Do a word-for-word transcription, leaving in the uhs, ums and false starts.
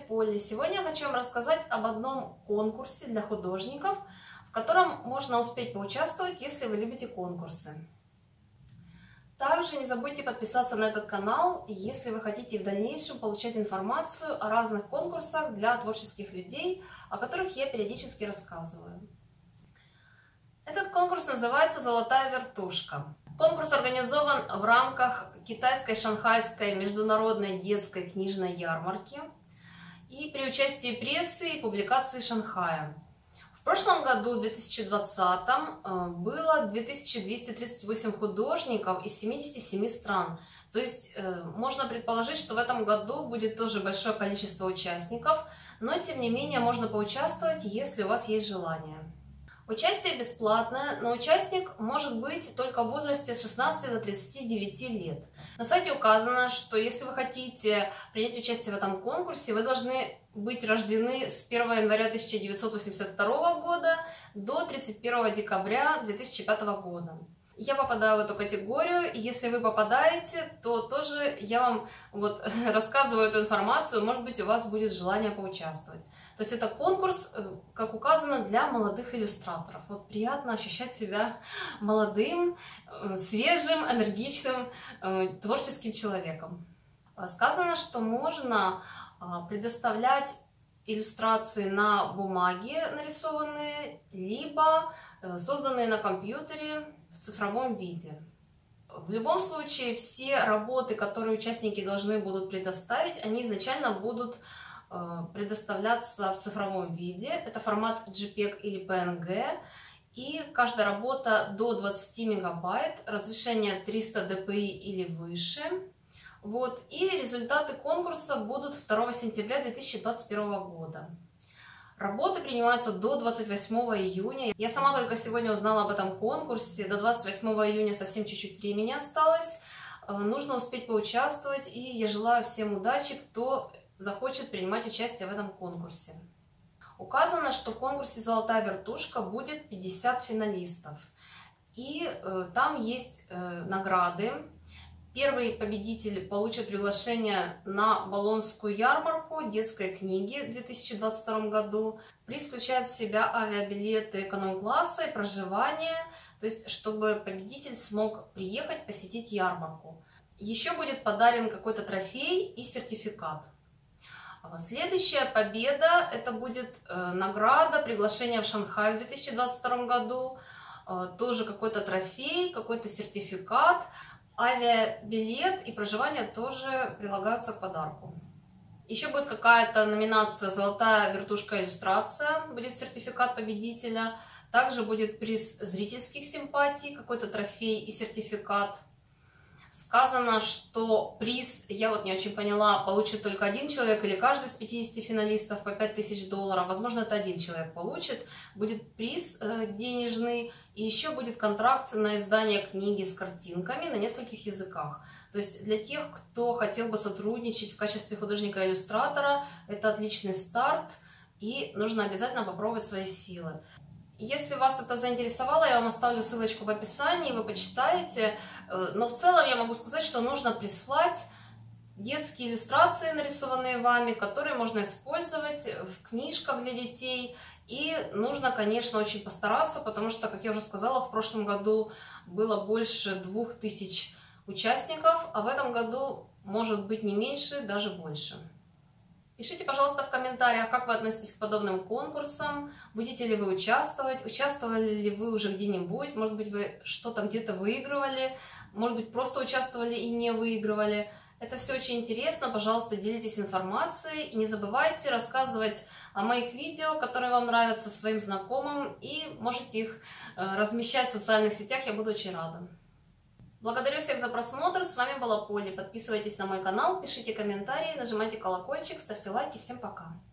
Полли. Сегодня я хочу вам рассказать об одном конкурсе для художников, в котором можно успеть поучаствовать, если вы любите конкурсы. Также не забудьте подписаться на этот канал, если вы хотите в дальнейшем получать информацию о разных конкурсах для творческих людей, о которых я периодически рассказываю. Этот конкурс называется «Золотая вертушка». Конкурс организован в рамках китайской шанхайской международной детской книжной ярмарки и при участии прессы и публикации Шанхая. В прошлом году, в две тысячи двадцатом, было две тысячи двести тридцать восемь художников из семидесяти семи стран. То есть можно предположить, что в этом году будет тоже большое количество участников, но тем не менее можно поучаствовать, если у вас есть желание. Участие бесплатное, но участник может быть только в возрасте с шестнадцати до тридцати девяти лет. На сайте указано, что если вы хотите принять участие в этом конкурсе, вы должны быть рождены с первого января тысяча девятьсот восемьдесят второго года до тридцать первого декабря две тысячи пятого года. Я попадаю в эту категорию, и если вы попадаете, то тоже я вам вот рассказываю эту информацию, может быть, у вас будет желание поучаствовать. То есть это конкурс, как указано, для молодых иллюстраторов. Вот приятно ощущать себя молодым, свежим, энергичным, творческим человеком. Сказано, что можно предоставлять иллюстрации на бумаге нарисованные, либо созданные на компьютере в цифровом виде. В любом случае, все работы, которые участники должны будут предоставить, они изначально будут предоставляться в цифровом виде. Это формат джей пег или пи эн джи. И каждая работа до двадцати мегабайт, разрешение триста дэ пи и или выше. Вот. И результаты конкурса будут второго сентября две тысячи двадцать первого года. Работы принимаются до двадцать восьмого июня. Я сама только сегодня узнала об этом конкурсе. До двадцать восьмого июня совсем чуть-чуть времени осталось. Нужно успеть поучаствовать. И я желаю всем удачи, кто захочет принимать участие в этом конкурсе. Указано, что в конкурсе «Золотая вертушка» будет пятьдесят финалистов. И э, там есть э, награды. Первый победитель получит приглашение на Болонскую ярмарку детской книги в две тысячи двадцать втором году. Приз включает в себя авиабилеты эконом-класса и проживание, то есть чтобы победитель смог приехать посетить ярмарку. Еще будет подарен какой-то трофей и сертификат. Следующая победа, это будет э, награда, приглашение в Шанхай в две тысячи двадцать втором году, э, тоже какой-то трофей, какой-то сертификат, авиабилет и проживание тоже прилагаются к подарку. Еще будет какая-то номинация «Золотая вертушка иллюстрация», будет сертификат победителя, также будет приз зрительских симпатий, какой-то трофей и сертификат. Сказано, что приз, я вот не очень поняла, получит только один человек или каждый из пятидесяти финалистов по пять тысяч долларов. Возможно, это один человек получит. Будет приз э, денежный, и еще будет контракт на издание книги с картинками на нескольких языках. То есть для тех, кто хотел бы сотрудничать в качестве художника-иллюстратора, это отличный старт, и нужно обязательно попробовать свои силы. Если вас это заинтересовало, я вам оставлю ссылочку в описании, вы почитаете. Но в целом я могу сказать, что нужно прислать детские иллюстрации, нарисованные вами, которые можно использовать в книжках для детей. И нужно, конечно, очень постараться, потому что, как я уже сказала, в прошлом году было больше двух тысяч участников, а в этом году может быть не меньше, даже больше. Пишите, пожалуйста, в комментариях, как вы относитесь к подобным конкурсам, будете ли вы участвовать, участвовали ли вы уже где-нибудь, может быть, вы что-то где-то выигрывали, может быть, просто участвовали и не выигрывали. Это все очень интересно, пожалуйста, делитесь информацией и не забывайте рассказывать о моих видео, которые вам нравятся, своим знакомым, и можете их размещать в социальных сетях, я буду очень рада. Благодарю всех за просмотр, с вами была Полли. Подписывайтесь на мой канал, пишите комментарии, нажимайте колокольчик, ставьте лайки. Всем пока!